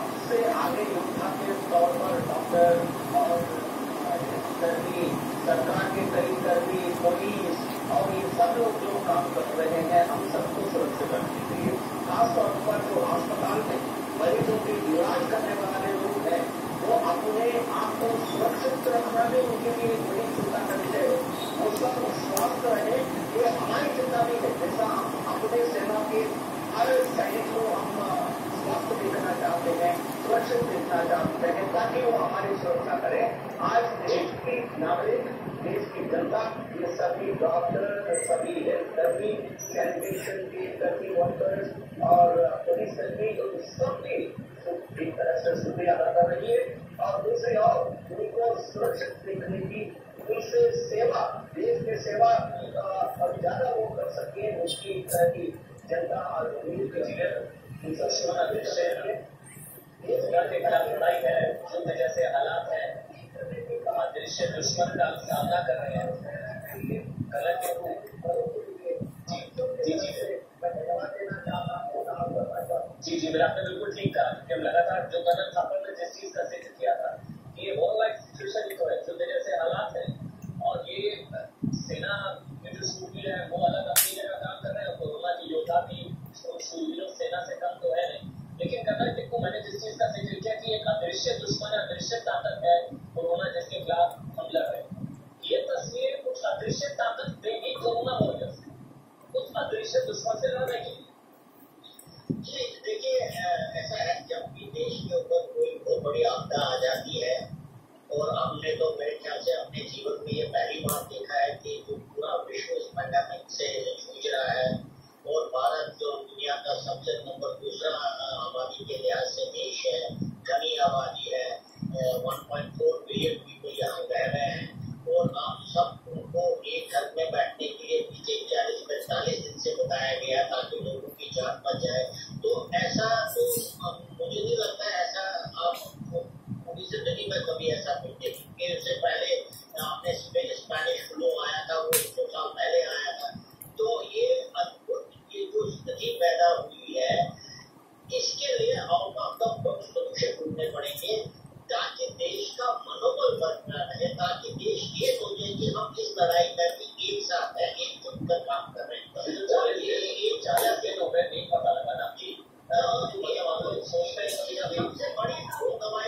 सबसे आगे योद्धा के तौर पर डॉक्टर और कर्मी, सरकार के कई कर्मी, पुलिस और ये सब लोग जो काम कर रहे हैं, हम सबको सुरक्षित रखने के लिए खासतौर पर जो अस्पताल में मरीजों के इलाज करने वाले लोग हैं, वो अपने आप को सुरक्षित रखना भी उनके लिए बड़ी चिंता का विषय है। वो सब स्वस्थ रहे, ये हमारी चिंता भी है। जैसा अपने सेना के हर सैनिक को हम स्वस्थ देखना चाहते हैं, सुरक्षित देखना चाहते हैं, ताकि वो हमारी सुरक्षा करें। आज देश की नागरिक, देश की जनता, ये सभी डॉक्टर, सभी हेल्थ कर्मी, सैनिटेशन के कर्मी, वर्कर्स और पुलिस कर्मी, सबकी एक तरह से शुक्रिया अदा कर रही है। और दूसरी ओर उनको सुरक्षित देखने की, उनसे सेवा, देश की सेवा और ज्यादा वो कर सके, उसकी तरह की जनता और उम्मीद लड़ाई है, युद्ध जैसे हालात है, अदृश्य दुश्मन का सामना कर रहे हैं। जी मेरा आपने बिल्कुल ठीक कहा। जब लगातार जो कर्नल थापर ने जिस चीज का जिक्र किया था, ये वॉर लाइक सिचुएशन ही तो है, युद्ध जैसे हालात है। और ये सेना के जो शूरवीर है वो अलग अपनी जगह काम कर रहे हैं, कोरोना की योद्धा भी शूरवीरों सेना से कम तो है नहीं। लेकिन कर्नल टिक्को, मैंने जिस चीज का जिक्र किया कि एक अदृश्य दुश्मन, अदृश्य ताकत है कोरोना जिसके खिलाफ हम लड़ रहे हैं, ये तस्वीर कुछ अदृश्य ताकत देगी कोरोना वॉरियर्स, कुछ अदृश्य दुश्मन से लड़ने के लिए। देखिए, ऐसा है, जब भी देश के ऊपर कोई बहुत बड़ी आपदा आ जाती है, और हमने तो मेरे ख्याल से अपने जीवन में ये पहली बार देखा है कि जो पूरा विश्व इस पैंडेमिक से जूझ रहा है, और भारत जो दुनिया का सबसे नंबर 2 आबादी के लिहाज से देश है, घनी आबादी है, 1.4 बिलियन पीपल यहाँ रह रहे हैं, और आप सब उनको एक घर में बैठने के लिए पीछे 40-45 दिन से बताया गया ताकि लोगों की जान बच जाए। तो ऐसा तो मुझे नहीं लगता है, ऐसा आप पूरी जिंदगी में कभी ऐसा कुछ देखेंगे। उससे पहले आपने स्पेनिश फ्लू आया था, वो 100 साल पहले आया था। तो ये अद्भुत ये जो स्थिति पैदा हुई है, इसके लिए out of the box solution ढूंढने पड़ेंगे ताकि देश का मनोबल बना रहे, ताकि देश ये सोचे कि हम इस लड़ाई में भी एक साथ है, एकजुट कर काम कर रहे हैं। तो ये 40 दिन हो गए, नहीं पता लगा ना जी। सोचते हैं सबसे बड़ी दो दवाई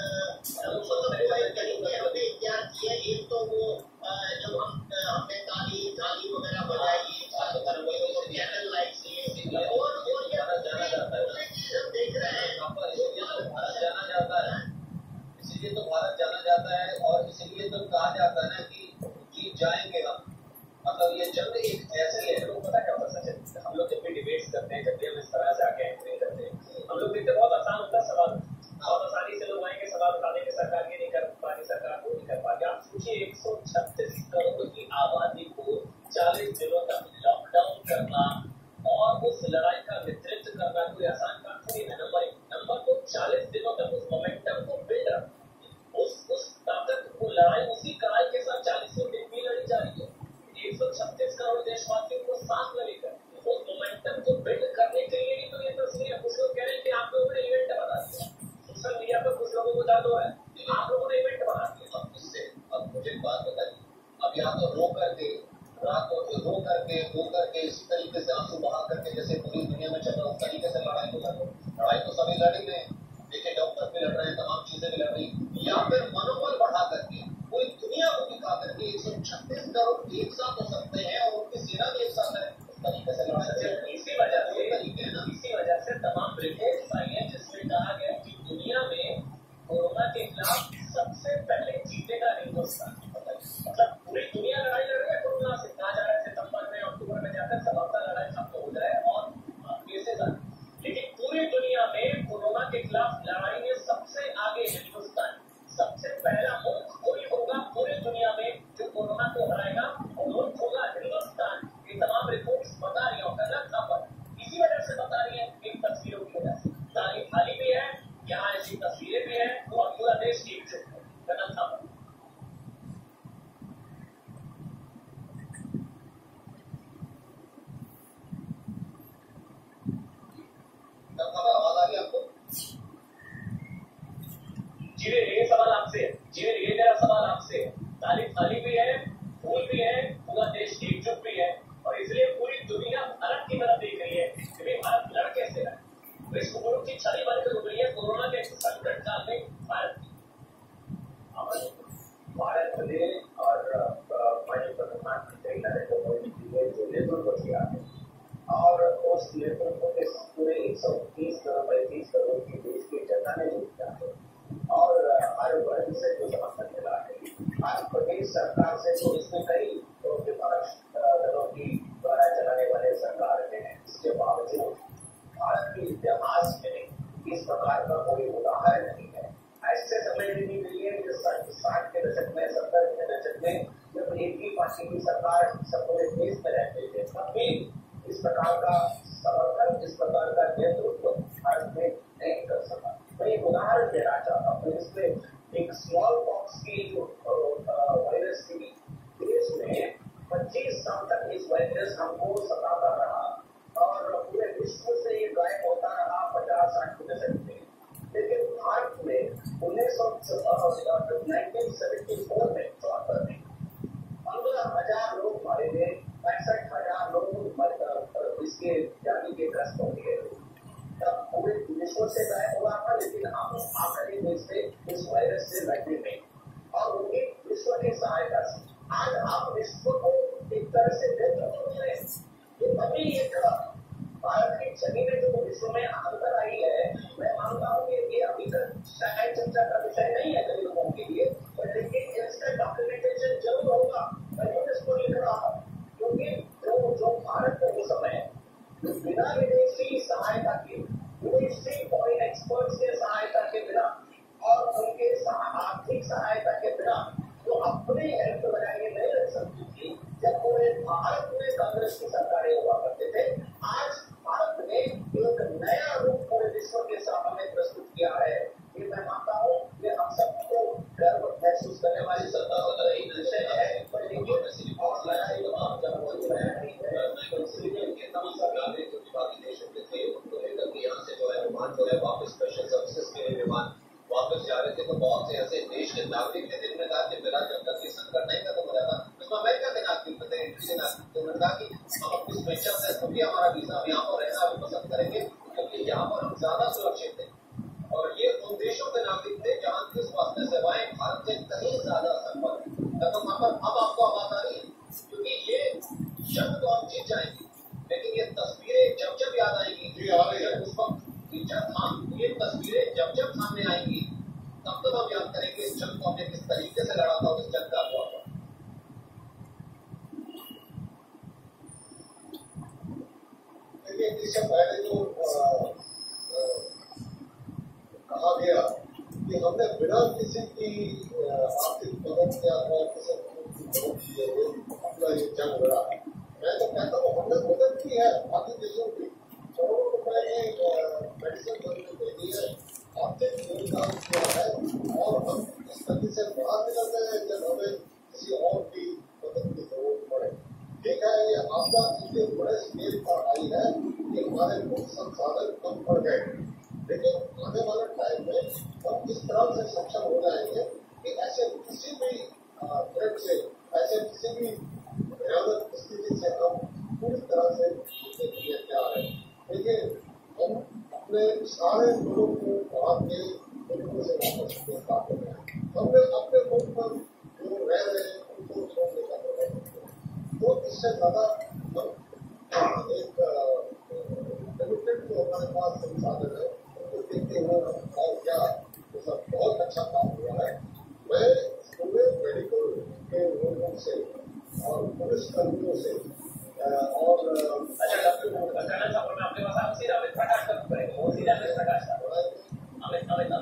हमने क्या किया, एक तो वो जब हमने ताली वगैरह बजाई, कैंडल लाइट से, और ये हम देख रहे हैं भारत जाना जाता है, इसीलिए तो भारत जाना जाता है, और इसीलिए तो कहा जाता है ना कि जीत जाएंगे हम। मतलब ये जंग एक ऐसे है, लोग पता क्या होता है, हम लोग जब भी डिबेट्स करते हैं, जब भी हम इस तरह से आके एंकरिंग करते हैं, हम लोग देखते बहुत आसान होता है सवाल, बहुत आसानी से लोग आएंगे सवाल बता देंगे, सरकार ये नहीं कर पा रही, सरकार वो नहीं कर पा रही। आप सोचिए 136 करोड़ की आबादी को 40 दिनों तक लॉकडाउन करना और उस लड़ाई का नेतृत्व करना कोई आसान काम थोड़ी है। नंबर को 40 दिनों तक उस मोमेंटम को बिल्ड रखना, उस ताकत को, लड़ाई उसी कड़ाई के साथ 40 दिन भी लड़ी जा रही है। 136 करोड़ देशवासियों को साथ में लेकर उस मोमेंटम को बिल्ड करने के लिए ही तो ये तस्वीर है। कुछ लोग कह रहे हैं कि आप लोगों ने इवेंट बना दिया, सोशल मीडिया पर कुछ लोगों को दर्द हो रहा है, आप लोगों ने इवेंट बना दिया। अब इससे अब मुझे एक बात बताइए, अब यहाँ तो रो करके रात को रो करके इसी तरीके से आंसू बहा करके जैसे पूरी दुनिया में चल रहा है, उस तरीके से लड़ाई तो कर, लड़ाई तो सभी लड़ ही रहे हैं। देखिए, डॉक्टर भी लड़ रहे हैं, तमाम चीजें भी लड़ रही, या फिर मनोबल बढ़ा करके पूरी दुनिया को दिखा करके 136 करोड़ एक साथ हो सकते हैं और उनकी सेना भी एक साथ है, उस तरीके से लड़ाई। इसी वजह से तमाम रिपोर्ट्स आई हैं जिसमें कहा गया कि दुनिया में कोरोना के खिलाफ सबसे पहले जीतेगा हिंदुस्तान। मतलब पूरी दुनिया लड़ाई लड़ रही है कोरोना से। कहा जा रहा है सितंबर में, अक्टूबर में थाली थाली भी है, फूल भी है, पूरा देश एकजुट भी है, और इसलिए पूरी दुनिया भारत की तरफ देख रही है कि भाई भारत लड़ कैसे रहा है। तो इस कोरोना की छड़ी बंद हो गई है, कोरोना के संकट काल में भारत ने और माननीय प्रधानमंत्री नरेंद्र मोदी जी ने जो नेतृत्व किया है, और उस नेतृत्व के पूरे 130 करोड़ 35 करोड़ की देश की जनता ने जो किया है, और हर वर्ग से जो समर्थन मिला है, हर प्रदेश सरकार से जो इसमें कई विपक्ष दलों की द्वारा चलाने वाले सरकार रहे हैं, इसके बावजूद भारत के इतिहास में इस प्रकार का कोई उदाहरण नहीं है। ऐसे समय में भी मिली है कि 60 के दशक में 70 के दशक में जब एक ही पार्टी की सरकार सब पूरे देश में रहते थे, तब भी इस प्रकार का समर्थन, इस प्रकार का नेतृत्व भारत में नहीं कर सका। मैं एक उदाहरण देना चाहता हूँ। इसमें एक स्मॉल पॉक्स की जो वायरस थी, देश में 25 साल तक इस वायरस हमको सताता रहा, और पूरे विश्व से ये गायब होता रहा 50-60 के दशक में। लेकिन भारत में 1974 में 74 में 15,000 लोग मारे गए, 65,000 लोग इसके जाने के ग्रस्त हो गए। तब पूरे विश्व से गायब हुआ था, लेकिन हम आखिरी देश से इस वायरस से लड़ने में, और उनकी विश्व की सहायता से आज आप विश्व को एक तरह से नेतृत्व दे रहे हैं। ये तभी एक भारत की छवि में जो विश्व में अंतर आई है, मैं मानता हूँ कि ये अभी तक शायद चर्चा का विषय नहीं है कई लोगों के लिए, लेकिन इसका डॉक्यूमेंटेशन जरूर होगा। मैं इसको लिख रहा हूँ क्योंकि जो भारत को उस समय बिना विदेशी सहायता के, विदेशी फॉरेन एक्सपर्ट्स के सहायता के बिना और उनके आर्थिक सहायता के बिना तो अपने हेल्थ बनाए नहीं रख सकती थी। जब पूरे भारत में कांग्रेस की सरकारें हुआ करते थे, आज भारत ने एक नया रूप पूरे विश्व के सामने प्रस्तुत किया है। ये मैं मानता हूँ कि हम सबको गर्व महसूस करने वाली सरकार विषय है। और लड़ाई तो आप जब सरकार ने जो बाकी देशों के थे उनको लेकर के यहाँ से जो है विमान जो है वापस स्पेशल सर्विसेज के लिए विमान वापस जा रहे थे, तो बहुत से ऐसे देश के नागरिक थे जिन्होंने कहा कि मेरा जब तक ये संकट नहीं खत्म हो जाता, उसमें अमेरिका के नागरिक थे, इटली के नागरिक थे, उन्होंने कहा कि हम अपनी स्वेच्छा से कभी हमारा वीजा यहाँ पर रहना अभी पसंद करेंगे क्योंकि यहाँ पर हम ज्यादा सुरक्षित थे। और ये उन देशों के नागरिक थे जहाँ की स्वास्थ्य सेवाएं भारत से कहीं ज्यादा संपन्न, तो वहां पर अब आपको आवाज आ रही है, क्योंकि ये शब्द तो हम जीत जाएंगे, लेकिन ये तस्वीरें जब याद आएगी उस वक्त जब हम ये तस्वीरें जब सामने आएंगी, तब तक हम याद करेंगे इस जंग को हमने किस तरीके से लड़ा था और इस जंग का हुआ था। देखिए, इससे पहले जो कहा गया कि हमने बिना किसी की आर्थिक मदद या किसी की मदद किए अपना ये जंग लड़ा, मैं तो कहता हूँ हमने मदद की है बाकी देशों की, करोड़ों रुपए की मेडिसिन दे दी है, आर्थिक योगदान किया है, और हम इस गति से बाहर निकलते हैं जब हमें किसी और की मदद की जरूरत पड़े। ठीक है, ये आपदा इतने बड़े स्केल पर आई है कि हमारे कुछ संसाधन कम पड़ गए, लेकिन आने वाले टाइम में हम इस तरह से सक्षम हो जाएंगे कि ऐसे किसी भी थ्रेट से, ऐसे किसी भी भयानक स्थिति से हम पूरी तरह से निपटने के लिए तैयार हैं। लेकिन हम अपने सारे लोगों को बाहर के मुल्कों से वापस पाते हैं, हमने अपने मुल्क पर जो रह रहे हैं उनको छोड़ने का प्रयास किया, तो इससे ज्यादा हम एक लिमिटेड जो हमारे पास संसाधन है उनको देखते हुए और क्या तो सब बहुत अच्छा काम हुआ है। मैं पूरे मेडिकल के लोगों से और पुलिस कर्मियों से और अच्छा डॉक्टर आपके पास आप सीधा प्रकाश कर पड़ेगा, वो सीधा प्रकाश अमित